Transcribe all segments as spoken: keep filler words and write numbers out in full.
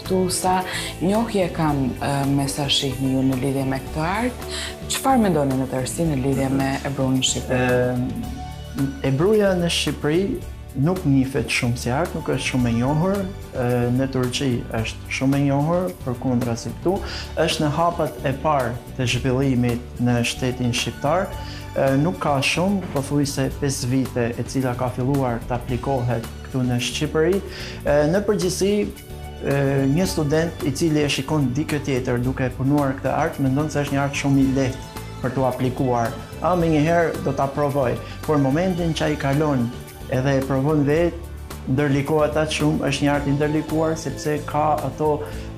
kështu sa njohje kanë me sa shihni ju në lidhje me këtë artë. Çfarë mendoni në tërësi në lidhje me Ebruin në Shqipëri? Ebruja në Shqipëri nuk njihet shumë si art, nuk është shumë e njohur. Në Turqi është shumë e njohur, përkundrazi këtu është në hapat e parë të zhvillimit në shtetin shqiptar. Nuk ka shumë, pothuajse pesë vite e cila ka filluar të aplikohet këtu në Shqipëri. Në përgjithësi, një student i cili e shikon dikë tjetër duke punuar këtë art, mendon se është një art shumë i lehtë për t'u aplikuar. A më njëherë do ta provoj, por momentin që ai kalon edhe e provon vetë, ndërlikohet atë shumë, është një art i ndërlikuar sepse ka ato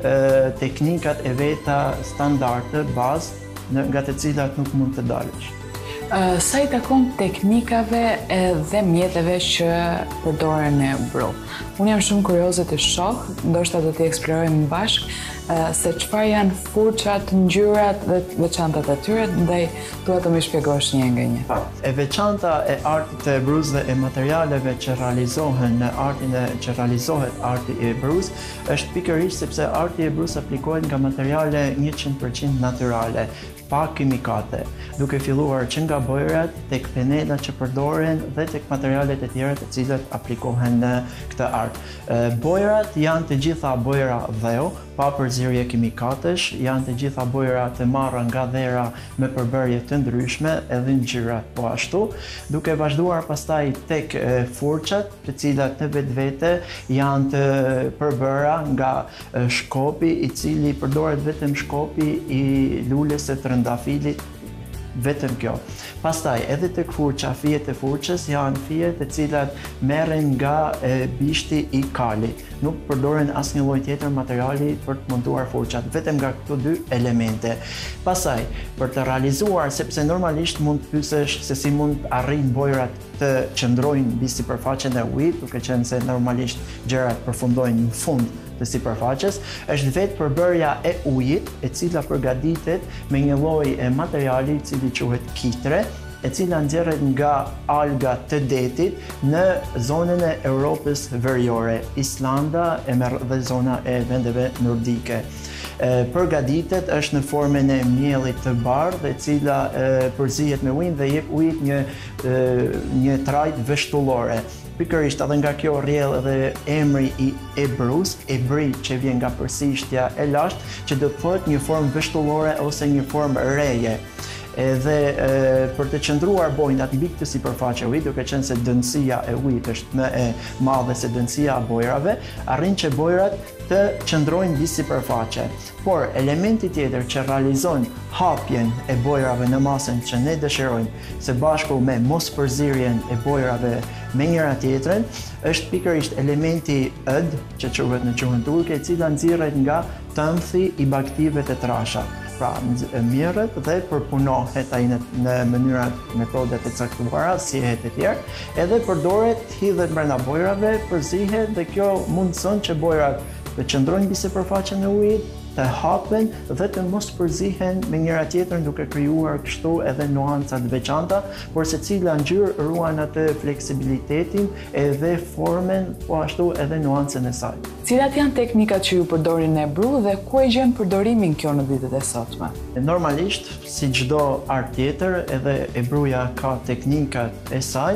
e, teknikat e veta standarde, bazë, nga të cilat nuk mund të dalësh. Uh, sa i takon teknikave dhe mjeteve që përdoren në Ebru. Unë jam shumë kurioze të shoh, ndoshta do t'i eksplorojmë bashkë, uh, se çfarë janë furçat, ngjyrat dhe veçantat e tyre, ndaj dua të më shpjegosh një nga një. E veçanta e artit të Ebrus dhe e materialeve që realizohen në artin e që realizohet arti i Ebrus është pikërisht sepse arti i Ebrus aplikohet nga materiale njëqind përqind natyrale, pa kimikate, duke filluar që nga bojrat, tek penelat që përdoren dhe tek materialet e tjera të cilat aplikohen në këtë art. Bojrat janë të gjitha bojra dheu, pa përzierje kimikatesh, janë të gjitha bojra të marra nga dhera me përbërje të ndryshme, edhe ngjyrat po ashtu, duke vazhduar pastaj tek furçat, të cilat në vetvete janë të përbëra nga shkopi, i cili përdoret vetëm shkopi i lules së trëndafilit, vetëm kjo. Pastaj, edhe tek furça, fijet e furçës janë fije të cilat merren nga e, bishti i kalit. Nuk përdoren asnjë lloj tjetër materiali për të montuar furçat, vetëm nga këto dy elemente. Pastaj, për të realizuar, sepse normalisht mund të pyesesh se si mund të arrijnë bojrat të qëndrojnë mbi sipërfaqen e ujit, duke qenë se normalisht gjërat përfundojnë në fund të sipërfaqes, është vetë përbërja e ujit, e cila përgatitet me një lloj e materiali i cili quhet kitre, e cila nxjerret nga alga të detit në zonën e Europës Veriore, Islanda e dhe zona e vendeve nordike. Përgatitet është në formën e miellit të bardhë, e cila e, përzihet me ujin dhe jep ujit një e, një trajt veshtullore. Pikërisht edhe nga kjo rrjedh edhe emri i Ebrus, Ebri që vjen nga përsishtja e lashtë, që do të thotë një formë veshtullore ose një formë reje. Edhe e, për të qëndruar bojnat mbi këtë sipërfaqe ujit, duke qenë se dënësia e ujit është më e madhe se dënësia e bojrave, arrin që bojrat të qëndrojnë mbi sipërfaqe. Por elementi tjetër që realizon hapjen e bojrave në masën që ne dëshirojmë, së bashku me mos përzierjen e bojrave me njëra tjetrën, është pikërisht elementi ëd, që quhet në gjuhën turke, e cila nxirret nga tëmthi i baktive të trasha. Pra, mirret dhe përpunohet ai në, në mënyrat, metodet e caktuara, shihet e tjerë, edhe përdoret, hidhet brenda bojrave, përzihet dhe kjo mundson që bojrat të qëndrojnë mbi sipërfaqen e ujit, të hapen dhe të mos përzihen me njëra tjetrën, duke krijuar kështu edhe nuanca të veçanta, por secila ngjyrë ruan atë fleksibilitetin edhe formën, po ashtu edhe nuancën e saj. Cilat janë teknikat që ju përdorin në Ebru dhe ku e gjen përdorimin kjo në ditët e sotme? Normalisht, si çdo art tjetër, edhe Ebruja ka teknikat e saj.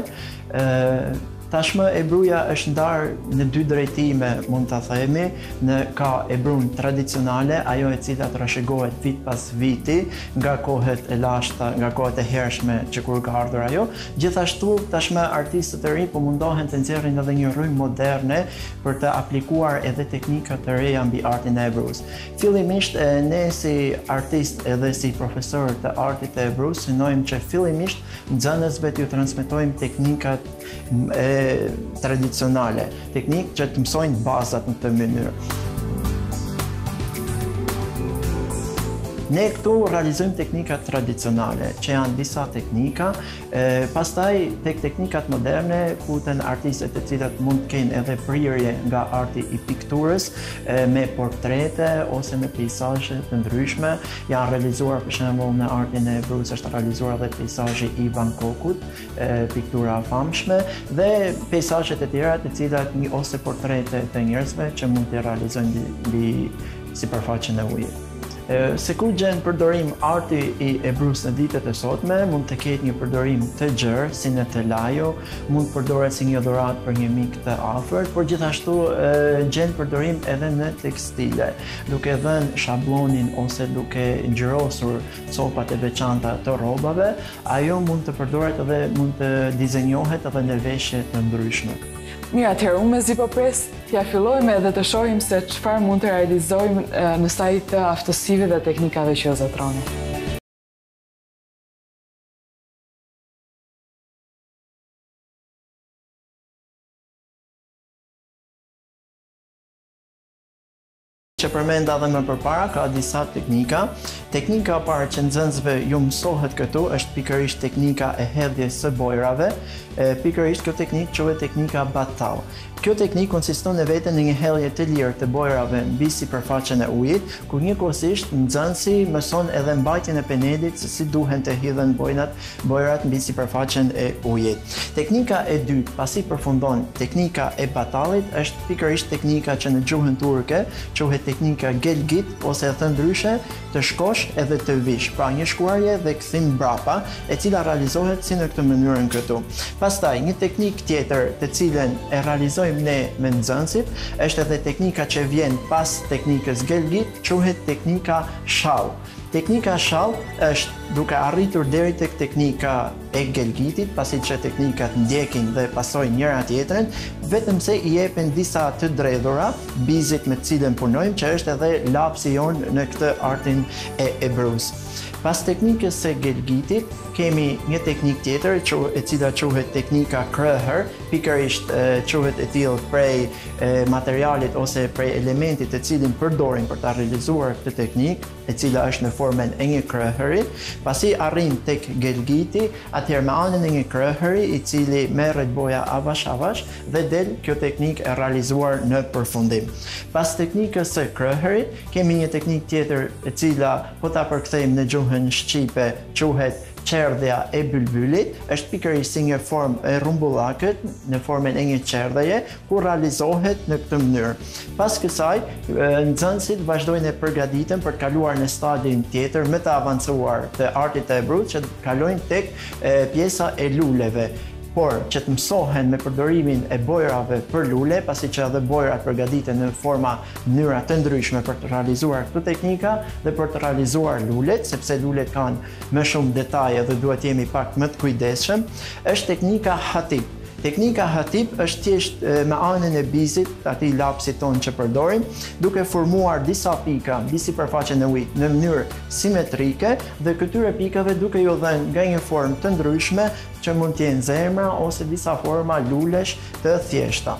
E, Tashmë Ebruja është ndarë në dy drejtime, mund ta themi, në ka Ebrun tradicionale, ajo e cila trashëgohet vit pas viti, nga kohët e lashta, nga kohët e hershme që kur ka ardhur ajo. Gjithashtu tashmë artistët e rinj po mundohen të nxjerrin edhe një rrymë moderne për të aplikuar edhe teknika të reja mbi artin e Ebrus. Fillimisht ne si artist edhe si profesor të artit të Ebrus synojmë që fillimisht nxënësve t'ju transmetojmë teknikat e tradicionale, teknikë që të mësojnë bazat në këtë mënyrë. Ne këtu realizojmë teknikat tradicionale, që janë disa teknika, e, pastaj tek teknikat moderne, futen artistët e cilat mund të kenë edhe prirje nga arti i pikturës, e, me portrete ose me peizazhe të ndryshme. Janë realizuar për shembull në artin e Bruce është realizuar edhe peizazhi i Bangkokut, e, piktura famshme, dhe peizazhet e tjera të cilat një ose portrete të njerëzve që mund të realizojnë mbi sipërfaqen e ujit. Se ku gjen përdorim arti i Bruce në ditët e sotme, mund të ketë një përdorim të gjerë, si në të lajo, mund të përdoret si një dhuratë për një mik të afërt, por gjithashtu gjen përdorim edhe në tekstile, duke dhënë shablonin ose duke ngjyrosur copat e veçanta të rrobave, ajo mund të përdoret edhe mund të dizenjohet edhe në veshje të ndryshme. Mirë, atëherë, unë me zi po pres t'ja fillojmë edhe të shohim se çfarë mund të realizojmë në sajt të aftësive dhe teknikave që zotroni. Që përmenda dhe më përpara, ka disa teknika. Teknika e parë që nxënësve ju mësohet këtu është pikërisht teknika e hedhjes së bojrave. E, pikërisht kjo teknikë quhet teknika Batao. Kjo teknikë konsiston në veten në një hedhje të lirë të bojrave mbi sipërfaqen e ujit, ku njëkohësisht nxënësi mëson edhe mbajtjen e penelit se si duhen të hidhen bojrat, bojrat mbi sipërfaqen e ujit. Teknika e dytë, pasi përfundon teknika e batallit, është pikërisht teknika që në gjuhën turke quhet teknika gelgit, ose e thënë ndryshe, të shkosh edhe të vish, pra një shkuarje dhe kthim mbrapa, e cila realizohet si në këtë mënyrën këtu. Pastaj, një teknikë tjetër të cilën e realizojmë ne me nxënësit, është edhe teknika që vjen pas teknikës gelgit, quhet teknika shall. Teknika shall është duke arritur deri tek teknika e gelgitit, pasi që teknikat ndjekin dhe pasojnë njëra tjetrën, vetëm se i jepen disa të dredhura bizit me të cilën punojmë, që është edhe lapsi jonë në këtë artin e Bruce. Pas teknikës së gelgitit, kemi një teknik tjetër e cila quhet teknika krëher, pikërisht quhet e tillë prej materialit ose prej elementit të cilin përdorin për ta realizuar këtë teknikë, e cila është në formën e një krëheri. Pasi arrin tek gelgiti, atëherë me anën e një krëheri i cili merret boja avash avash dhe del kjo teknikë e realizuar në përfundim. Pas teknikës së krëherit, kemi një teknikë tjetër e cila po ta përkthejmë në gjuhën shqipe quhet qerdhja e bylbylit, është pikërisht si një formë e rrumbullakët në formën e një qerdheje, ku realizohet në këtë mënyrë. Pas kësaj, nxënësit vazhdojnë e përgatiten për të kaluar në stadin tjetër më të avancuar të artit të Bruce, që kalojnë tek pjesa e luleve. Por që të mësohen me përdorimin e bojrave për lule, pasi që edhe bojrat përgatiten në forma mënyra të ndryshme për të realizuar këtë teknika dhe për të realizuar lulet, sepse lulet kanë më shumë detaje dhe duhet jemi pak më të kujdesshëm, është teknika hatip. Teknika hatip është thjesht me anën e bizit, atij lapsit tonë që përdorim, duke formuar disa pika mbi sipërfaqen e ujit në mënyrë simetrike dhe këtyre pikave duke ju dhënë nga një formë të ndryshme që mund të jenë zemra ose disa forma lulesh të thjeshta.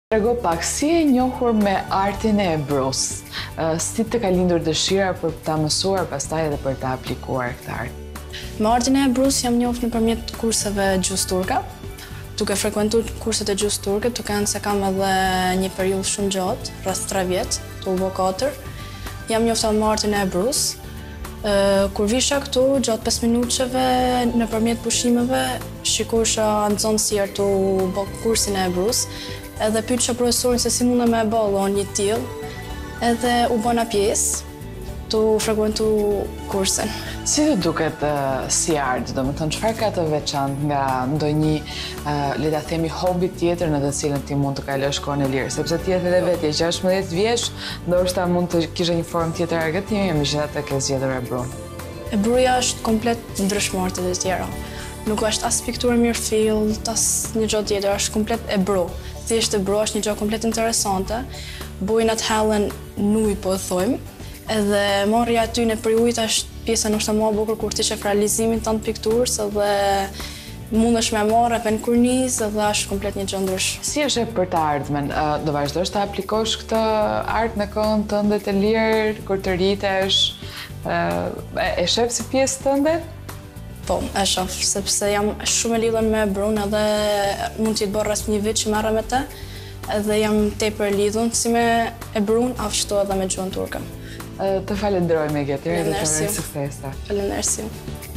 Trego pak, si e njohur me artin e Ebrus? Si të ka lindur dëshira për ta mësuar pastaj edhe për ta aplikuar këtë art? Me artin e Ebrus jam njohur nëpërmjet kurseve gjuhës turke. Duke frekuentuar kurset e gjuhës turke, duke qenë se kam edhe një periudhë shumë gjatë, rreth tre vjet, tu u bë katër, jam njohur me artin e Ebrus. Kur visha këtu, gjatë pesë minutëve, nëpërmjet pushimeve, shikosha nxënësir tu bë kursin e Ebrus, edhe pyetësha profesorin se si mundem me e bë një tillë, edhe u bëna pjesë tu frekuentu kursin. Si të duket uh, si art, do më thënë, çfarë ka të veçantë nga ndonjë, uh, le ta themi, hobi tjetër në të cilën ti mund të kalosh kohën e lirë, sepse ti edhe vetë je gjashtëdhjetë vjeç, ndoshta mund të kishe një formë tjetër argëtimi, megjithatë ke zgjedhur Ebrun. Ebruja është komplet ndryshmore të tjera. Nuk është as pikturë mirë fill, as një gjë tjetër, është komplet Ebru. Thjesht Ebru është një gjë komplet interesante. Bujnat hellen nuj, po e thojmë, edhe marrja aty në për ujtë është pjesa nështë më e bukur kur ti shef realizimin të në pikturës edhe mundesh me marrë edhe në kurnizë edhe është komplet një gjë ndrysh. Si është e për të ardhmen? Do vazhdosh të aplikosh këtë art në kohën tënde të lirë, kur të rritesh? E shef si pjesë tënde? Po, e shoh, sepse jam shumë e lidhur me Ebrun edhe mund t'i të bërë rreth një vit që marra me te, edhe jam tepër e lidhur si me Ebrun, ashtu edhe me gjuhën turke. Të falenderoj me gjetër dhe të uroj suksese. Falenderoj.